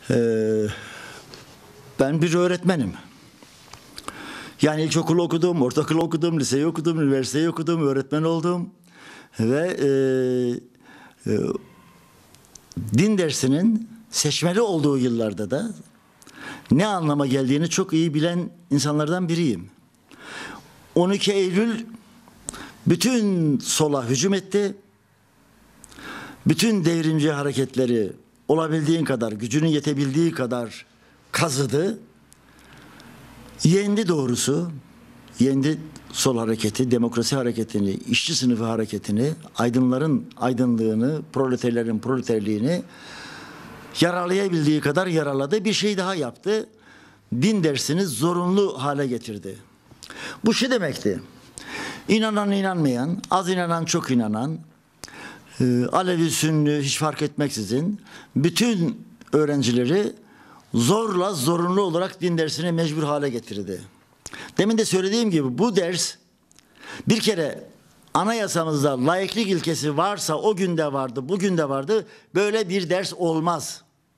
Ee, Ben bir öğretmenim. Yani ilkokulu okudum, ortaokulu okudum, liseyi okudum, üniversiteyi okudum, öğretmen oldum. Ve e, din dersinin seçmeli olduğu yıllarda da ne anlama geldiğini çok iyi bilen insanlardan biriyim. 12 Eylül bütün sola hücum etti. Bütün devrimci hareketleri olabildiğin kadar, gücünün yetebildiği kadar kazıdı. Yendi doğrusu. Yendi sol hareketi, demokrasi hareketini, işçi sınıfı hareketini, aydınların aydınlığını, proleterlerin proleterliğini yaralayabildiği kadar yaraladı. Bir şey daha yaptı. Din dersini zorunlu hale getirdi. Bu şu demekti. İnanan inanmayan, az inanan çok inanan, Alevi Sünni hiç fark etmeksizin bütün öğrencileri zorla zorunlu olarak din dersine mecbur hale getirdi. Demin de söylediğim gibi bu ders bir kere anayasamızda laiklik ilkesi varsa o günde vardı, bugün de vardı. Böyle bir ders olmaz.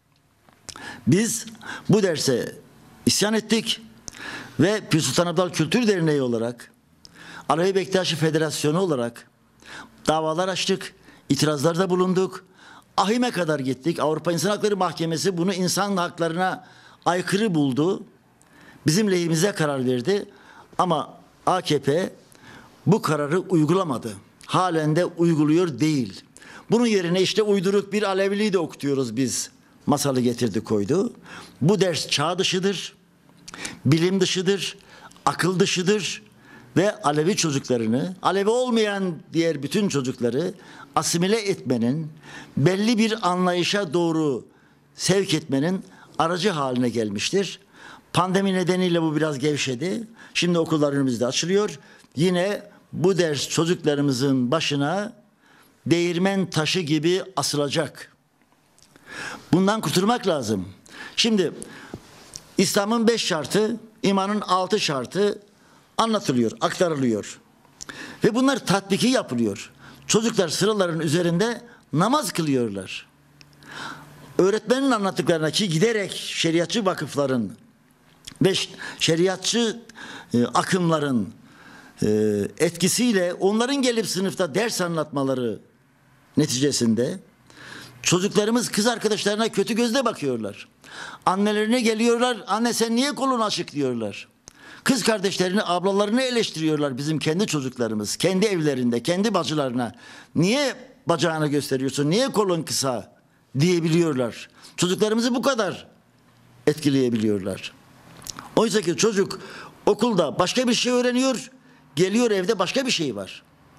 Biz bu derse isyan ettik ve Pir Sultan Abdal Kültür Derneği olarak, Alevi Bektaşi Federasyonu olarak davalar açtık, itirazlarda bulunduk. Ahim'e kadar gittik. Avrupa İnsan Hakları Mahkemesi bunu insan haklarına aykırı buldu. Bizim lehimize karar verdi. Ama AKP bu kararı uygulamadı. Halen de uyguluyor değil. Bunun yerine işte uyduruk bir Aleviliği de okutuyoruz biz. Masalı getirdi koydu. Bu ders çağ dışıdır, bilim dışıdır, akıl dışıdır ve Alevi çocuklarını, Alevi olmayan diğer bütün çocukları asimile etmenin, belli bir anlayışa doğru sevk etmenin aracı haline gelmiştir. Pandemi nedeniyle bu biraz gevşedi. Şimdi okullar önümüzde açılıyor. Yine bu ders çocuklarımızın başına değirmen taşı gibi asılacak. Bundan kurtulmak lazım. Şimdi İslam'ın 5 şartı, imanın 6 şartı anlatılıyor, aktarılıyor. Ve bunlar tatbiki yapılıyor. Çocuklar sıraların üzerinde namaz kılıyorlar. Öğretmenin anlattıklarına ki giderek şeriatçı vakıfların ve şeriatçı akımların etkisiyle onların gelip sınıfta ders anlatmaları neticesinde çocuklarımız kız arkadaşlarına kötü gözle bakıyorlar. Annelerine geliyorlar, anne sen niye kolun açık diyorlar. Kız kardeşlerini, ablalarını eleştiriyorlar bizim kendi çocuklarımız. Kendi evlerinde, kendi bacılarına. Niye bacağını gösteriyorsun, niye kolun kısa diyebiliyorlar. Çocuklarımızı bu kadar etkileyebiliyorlar. Oysa ki çocuk okulda başka bir şey öğreniyor, geliyor evde başka bir şey var.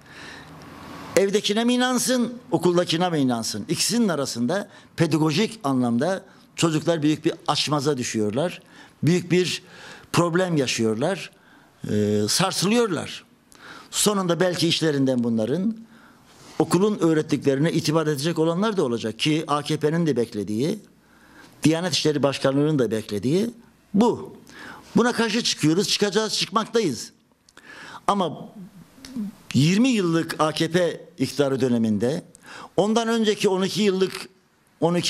Evdekine mi inansın, okuldakine mi inansın? İkisinin arasında pedagojik anlamda çocuklar büyük bir açmaza düşüyorlar. Büyük bir problem yaşıyorlar. Sarsılıyorlar. Sonunda belki işlerinden bunların okulun öğrettiklerine itibar edecek olanlar da olacak ki AKP'nin de beklediği, Diyanet İşleri Başkanlığı'nın da beklediği bu. Buna karşı çıkıyoruz, çıkacağız, çıkmaktayız. Ama 20 yıllık AKP iktidarı döneminde, ondan önceki 12 yıllık 12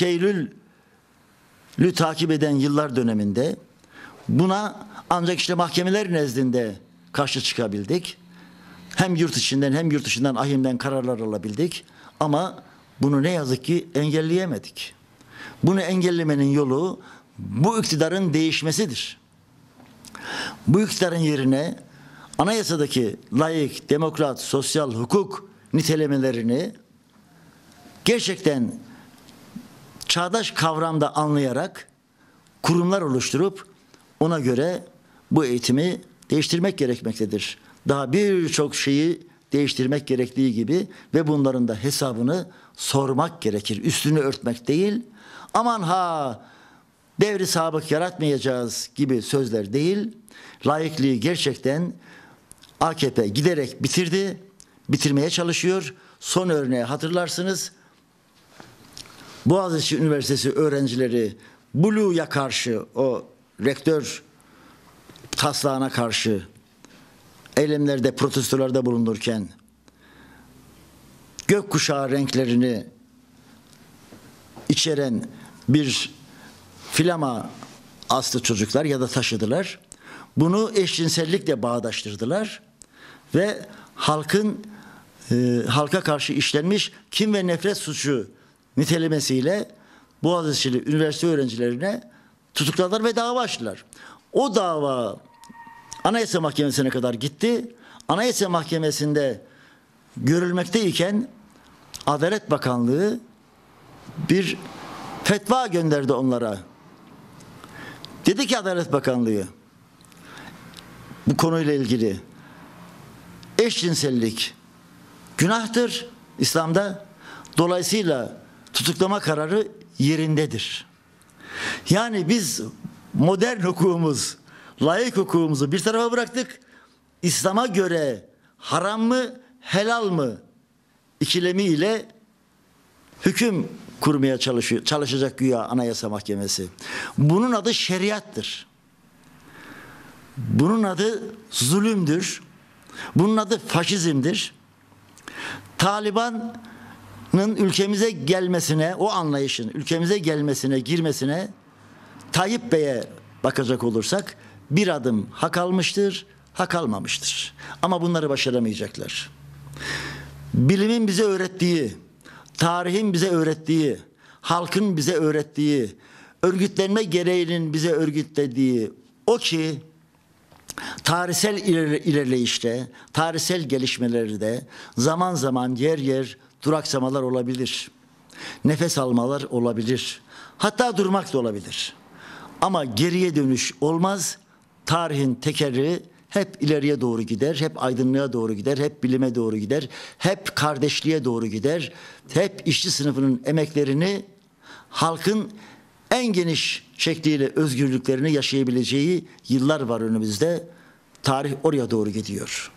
Eylül'ü takip eden yıllar döneminde buna ancak işte mahkemeler nezdinde karşı çıkabildik. Hem yurt içinden hem yurt dışından ahimden kararlar alabildik. Ama bunu ne yazık ki engelleyemedik. Bunu engellemenin yolu bu iktidarın değişmesidir. Bu iktidarın yerine anayasadaki laik, demokrat, sosyal hukuk nitelemelerini gerçekten çağdaş kavramda anlayarak kurumlar oluşturup ona göre bu eğitimi değiştirmek gerekmektedir. Daha birçok şeyi değiştirmek gerektiği gibi ve bunların da hesabını sormak gerekir. Üstünü örtmek değil, aman ha devri sabık yaratmayacağız gibi sözler değil. Laikliği gerçekten AKP giderek bitirdi, bitirmeye çalışıyor. Son örneği hatırlarsınız. Boğaziçi Üniversitesi öğrencileri Blue'ya karşı, o rektör taslağına karşı eylemlerde, protestolarda bulunurken gökkuşağı renklerini içeren bir Flama aslı çocuklar ya da taşıdılar. Bunu eşcinsellikle bağdaştırdılar ve halka karşı işlenmiş kin ve nefret suçu nitelemesiyle Boğaziçi'li üniversite öğrencilerine tutukladılar ve dava açtılar. O dava Anayasa Mahkemesi'ne kadar gitti. Anayasa Mahkemesi'nde görülmekteyken Adalet Bakanlığı bir fetva gönderdi onlara. Dedi ki Adalet Bakanlığı bu konuyla ilgili eşcinsellik günahtır İslam'da. Dolayısıyla tutuklama kararı yerindedir. Yani biz modern hukukumuz, laik hukukumuzu bir tarafa bıraktık. İslam'a göre haram mı, helal mı ikilemiyle hüküm kurmaya çalışacak güya Anayasa Mahkemesi. Bunun adı şeriattır. Bunun adı zulümdür. Bunun adı faşizmdir. Taliban'ın ülkemize gelmesine, o anlayışın ülkemize gelmesine, girmesine Tayyip Bey'e bakacak olursak bir adım hak almıştır, hak almamıştır. Ama bunları başaramayacaklar. Bilimin bize öğrettiği, tarihin bize öğrettiği, halkın bize öğrettiği, örgütlenme gereğinin bize örgütlediği o ki tarihsel ilerleyişte, tarihsel gelişmelerde zaman zaman yer yer duraksamalar olabilir. Nefes almalar olabilir. Hatta durmak da olabilir. Ama geriye dönüş olmaz. Tarihin tekerrürü hep ileriye doğru gider, hep aydınlığa doğru gider, hep bilime doğru gider, hep kardeşliğe doğru gider, hep işçi sınıfının emeklerini, halkın en geniş şekliyle özgürlüklerini yaşayabileceği yıllar var önümüzde. Tarih oraya doğru gidiyor.